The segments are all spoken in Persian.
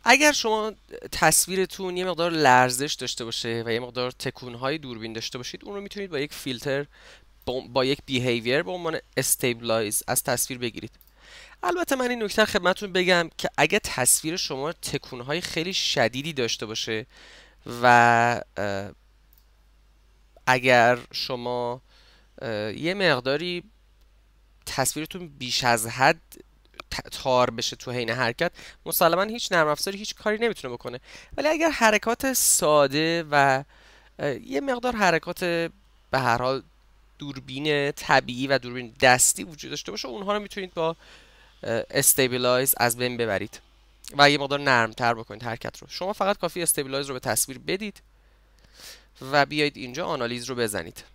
اگر شما تصویرتون یه مقدار لرزش داشته باشه و یه مقدار تکونهای دوربین داشته باشید، اون رو میتونید با یک فیلتر با یک بیهیویر به عنوان استیبلایز از تصویر بگیرید. البته من این نکته رو خدمتتون بگم که اگه تصویر شما تکونهای خیلی شدیدی داشته باشه و اگر شما یه مقداری تصویرتون بیش از حد تار بشه تو حین حرکت، مسلما هیچ نرم افزاری هیچ کاری نمیتونه بکنه. ولی اگر حرکات ساده و یه مقدار حرکات به هر حال دوربین طبیعی و دوربین دستی وجود داشته باشه، اونها رو میتونید با استیبلایز از بین ببرید و یه مقدار نرمتر بکنید حرکت رو. شما فقط کافی استیبلایز رو به تصویر بدید و بیایید اینجا آنالیز رو بزنید.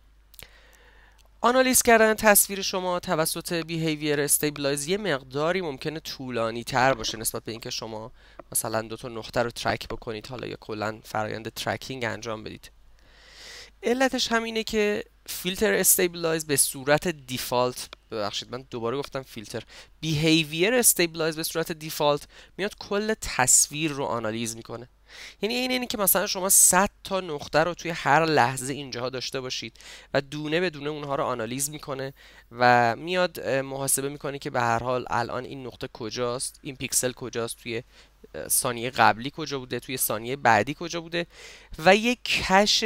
آنالیز کردن تصویر شما توسط بیهیویر استیبلایز یه مقداری ممکنه طولانی تر باشه نسبت به اینکه شما مثلا دو تا نقطه رو ترک بکنید، حالا یا کلا فرآیند ترکینگ انجام بدید. علتش همینه که فیلتر استیبلایز به صورت دیفالت، ببخشید من دوباره گفتم فیلتر، بیهیویر استیبلایز به صورت دیفالت میاد کل تصویر رو آنالیز میکنه. یعنی اینه که مثلا شما 100 تا نقطه رو توی هر لحظه اینجاها داشته باشید و دونه به دونه اونها رو آنالیز میکنه و میاد محاسبه میکنه که به هر حال الان این نقطه کجاست، این پیکسل کجاست، توی ثانیه قبلی کجا بوده، توی ثانیه بعدی کجا بوده و یک کش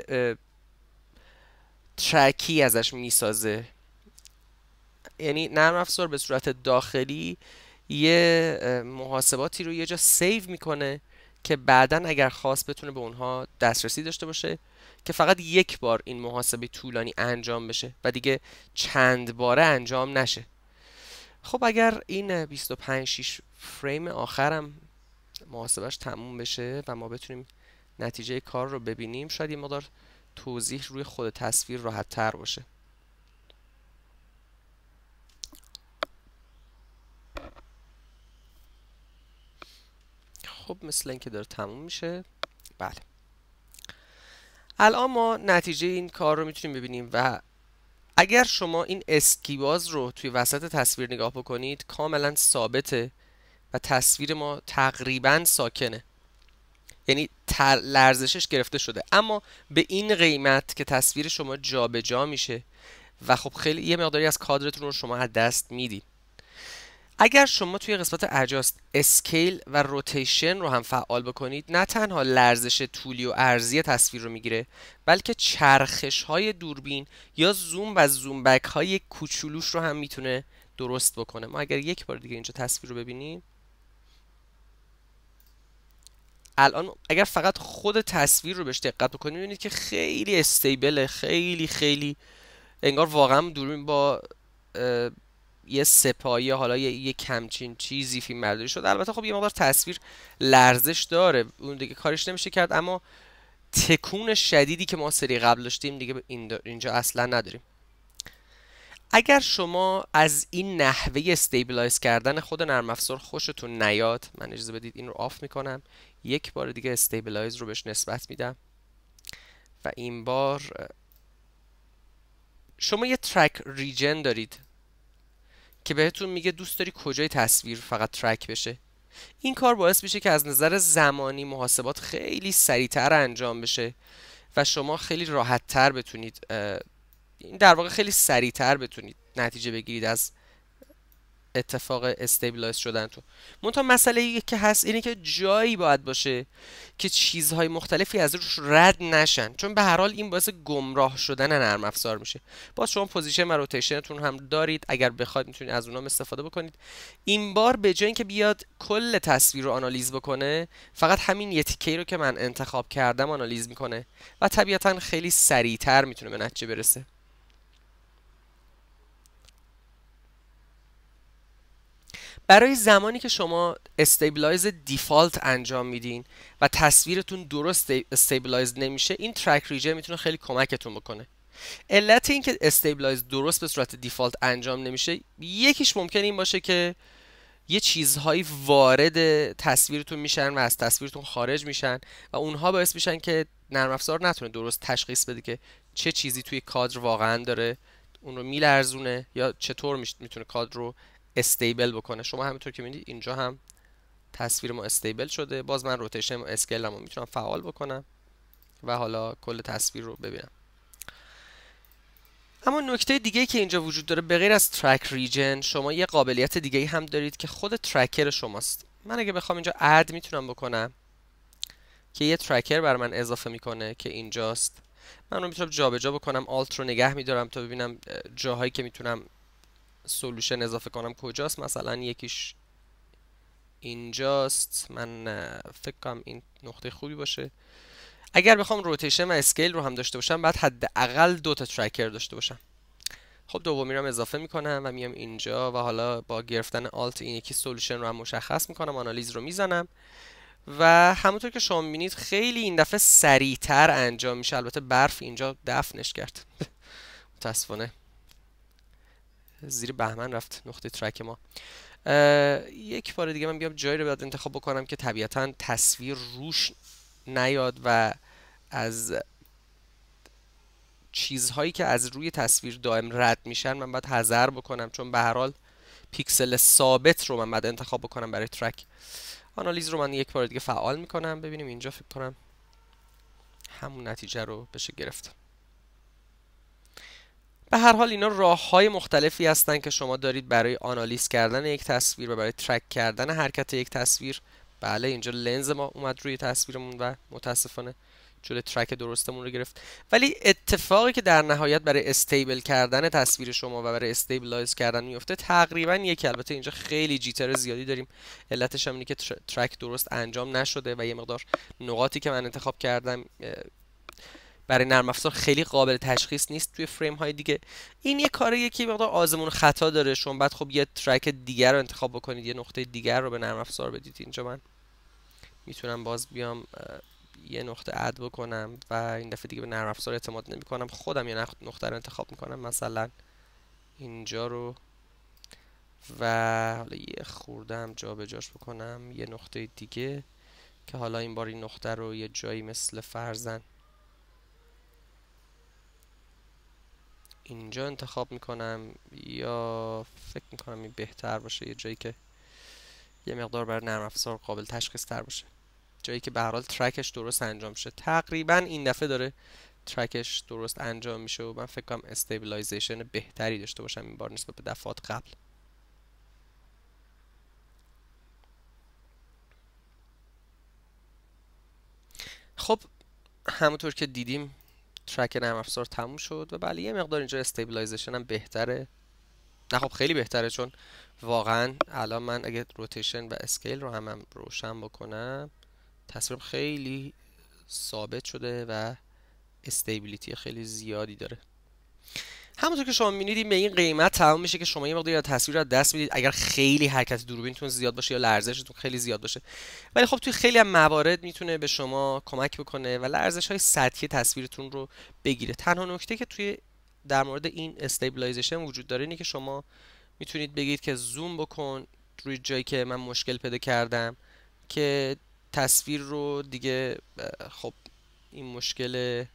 ترکی ازش میسازه. یعنی نرم افزار به صورت داخلی یه محاسباتی رو یه جا سیو میکنه که بعدا اگر خواست بتونه به اونها دسترسی داشته باشه که فقط یک بار این محاسبه طولانی انجام بشه و دیگه چند باره انجام نشه. خب اگر این 25-6 فریم آخرم محاسبهش تموم بشه و ما بتونیم نتیجه کار رو ببینیم، شاید یه مقدار توضیح روی خود تصویر راحت تر باشه. خب مثل اینکه داره تموم میشه. بله، الان ما نتیجه این کار رو میتونیم ببینیم و اگر شما این اسکیباز رو توی وسط تصویر نگاه بکنید کاملا ثابته و تصویر ما تقریبا ساکنه، یعنی لرزشش گرفته شده، اما به این قیمت که تصویر شما جابجا میشه و خب خیلی یه مقداری از کادرتون رو شما از دست میدید. اگر شما توی قسمت اجاست اسکیل و روتیشن رو هم فعال بکنید، نه تنها لرزش طولی و عرضی تصویر رو میگیره، بلکه چرخش های دوربین یا زوم و زوم بک های کوچولوش رو هم میتونه درست بکنه. ما اگر یک بار دیگه اینجا تصویر رو ببینیم، الان اگر فقط خود تصویر رو بهش دقت بکنید میبینید که خیلی استیبله، خیلی خیلی انگار واقعا دوربین با یه سپایه، حالا یه کمچین چیزی فیلم برداری شده. البته خب یه مقدار تصویر لرزش داره، اون دیگه کارش نمیشه کرد، اما تکون شدیدی که ما سری قبل داشتیم دیگه اینجا اصلا نداریم. اگر شما از این نحوه استیبلایز کردن خود نرم افزار خوشتون نیاد، من اجازه بدید این رو آف میکنم، یک بار دیگه استیبلایز رو بهش نسبت میدم و این بار شما یه ترک ریجن دارید که بهتون میگه دوست داری کجای تصویر فقط ترک بشه. این کار باعث میشه که از نظر زمانی محاسبات خیلی سریعتر انجام بشه و شما خیلی راحتتر بتونید، این در واقع خیلی سریعتر بتونید نتیجه بگیرید از اتفاق استیبلایز شدن تو. منتها مسئله ای که هست اینه که جایی باید باشه که چیزهای مختلفی از روش رد نشن، چون به هر حال این باعث گمراه شدن نرم افزار میشه. باز شما پوزیشن و روتیشنتون هم دارید، اگر بخواید میتونید از اونها استفاده بکنید. این بار به جای اینکه بیاد کل تصویر رو آنالیز بکنه، فقط همین یه تیکه رو که من انتخاب کردم آنالیز میکنه و طبیعتا خیلی سریعتر میتونه به نتیجه برسه. برای زمانی که شما استیبلایز دیفالت انجام میدین و تصویرتون درست استیبلایز نمیشه، این ترک ریجن میتونه خیلی کمکتون بکنه. علت این که استیبلایز درست به صورت دیفالت انجام نمیشه، یکیش ممکنه این باشه که یه چیزهایی وارد تصویرتون میشن و از تصویرتون خارج میشن و اونها باعث میشن که نرم افزار نتونه درست تشخیص بده که چه چیزی توی کادر واقعا داره اون رو میلرزونه یا چطور میتونه کادر رو استیبل بکنه. شما همینطور که میبینید اینجا هم تصویر ما استیبل شده. باز من روتیشن و اسکیل رو میتونم فعال بکنم و حالا کل تصویر رو ببینم. اما نکته دیگه که اینجا وجود داره، به غیر از ترک ریجن شما یه قابلیت دیگه هم دارید که خود ترکر شماست. من اگه بخوام اینجا اد میتونم بکنم که یه ترکر بر من اضافه میکنه که اینجاست. من رو میتونم جابجا بکنم، آلت رو نگه میدارم تا ببینم جاهایی که میتونم سولوشن اضافه کنم کجاست. مثلا یکیش اینجاست. من فکر کنم این نقطه خوبی باشه. اگر بخوام روتیشن و اسکیل رو هم داشته باشم بعد حداقل 2 تا ترکر داشته باشم. خب دومی رو هم اضافه میکنم و میام اینجا و حالا با گرفتن آلت این یکی سولوشن رو هم مشخص میکنم، آنالیز رو میزنم و همونطور که شما میبینید خیلی این دفعه سریعتر انجام میشه. البته برف اینجا دفنش کرد متاسفانه زیر بهمن رفت نقطه ترک ما. یک بار دیگه من بیام جایی رو باید انتخاب بکنم که طبیعتا تصویر روش نیاد و از چیزهایی که از روی تصویر دائم رد میشن من باید حذر بکنم، چون به هر حال پیکسل ثابت رو من باید انتخاب بکنم برای ترک. آنالیز رو من یک بار دیگه فعال میکنم. ببینیم اینجا فکر کنم همون نتیجه رو بشه گرفت. به هر حال اینا راه‌های مختلفی هستن که شما دارید برای آنالیز کردن یک تصویر و برای ترک کردن حرکت یک تصویر. بله اینجا لنز ما اومد روی تصویرمون و متاسفانه جلوی ترک درستمون رو گرفت. ولی اتفاقی که در نهایت برای استیبل کردن تصویر شما و برای استیبلایز کردن میفته تقریبا یکی. البته اینجا خیلی جیتر زیادی داریم، علتش هم اینه که ترک درست انجام نشده و یه مقدار نقاطی که من انتخاب کردم برای نرم افزار خیلی قابل تشخیص نیست توی فریم های دیگه. این یه کاریه که مقدار آزمون خطا داره. شما بعد خب یه ترک دیگر رو انتخاب بکنید، یه نقطه دیگر رو به نرم افزار بدید. اینجا من میتونم باز بیام یه نقطه اد بکنم و این دفعه دیگه به نرم افزار اعتماد نمی کنم، خودم یه نقطه رو انتخاب میکنم، مثلا اینجا رو، و حالا یه خورده هم جابجاش بکنم یه نقطه دیگه که حالا این بار این نقطه رو یه جایی مثل فرضاً اینجا انتخاب میکنم، یا فکر میکنم این بهتر باشه یه جایی که یه مقدار برای نرم افزار قابل تشخیص تر باشه، جایی که به هر حال ترکش درست انجام شه. تقریبا این دفعه داره ترکش درست انجام میشه و من فکر کنم استیبلایزیشن بهتری داشته باشم این بار نسبت به دفعات قبل. خب همونطور که دیدیم ترک نرم افزار تموم شد و بله یه مقدار اینجا استیبلایزیشن هم بهتره. نه خب خیلی بهتره، چون واقعا الان من اگه روتیشن و اسکیل رو هم روشن بکنم تصویر خیلی ثابت شده و استیبیلیتی خیلی زیادی داره. همونطور که شما می‌بینید به این قیمت تمام میشه که شما یه مقدار تصویر رو از دست میدید اگر خیلی حرکت دوربینتون زیاد باشه یا لرزشتون خیلی زیاد باشه. ولی خب توی خیلی از موارد میتونه به شما کمک بکنه و لرزش‌های سطحی تصویرتون رو بگیره. تنها نکته که توی در مورد این استیبلایزیشن وجود داره اینه که شما میتونید بگید که زوم بکن روی جایی که من مشکل پیدا کردم که تصویر رو دیگه خب این مشکل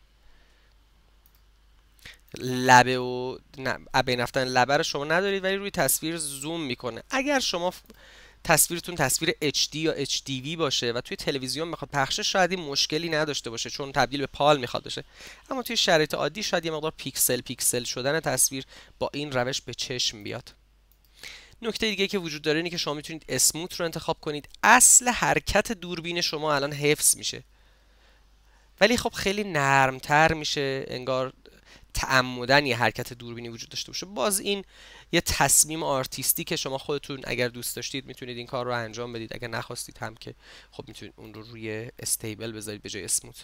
لبه و بین رفتن لبه رو شما ندارید ولی روی تصویر زوم میکنه. اگر شما تصویرتون تصویر HD یا HDV باشه و توی تلویزیون میخواد پخشه شاید این مشکلی نداشته باشه چون تبدیل به پال میخواد بشه، اما توی شرایط عادی شاید یه مقدار پیکسل شدن تصویر با این روش به چشم بیاد. نکته دیگه که وجود داره اینه که شما میتونید اسموت رو انتخاب کنید. اصل حرکت دوربین شما الان حفظ میشه ولی خب خیلی نرمتر میشه، انگار تعمدن یه حرکت دوربینی وجود داشته باشه. باز این یه تصمیم آرتیستی که شما خودتون اگر دوست داشتید میتونید این کار رو انجام بدید، اگر نخواستید هم که خب میتونید اون رو روی استیبل بذارید به جای اسموت.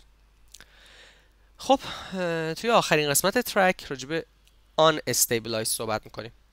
خب توی آخرین قسمت ترک راجع به آن استیبلایز صحبت میکنیم.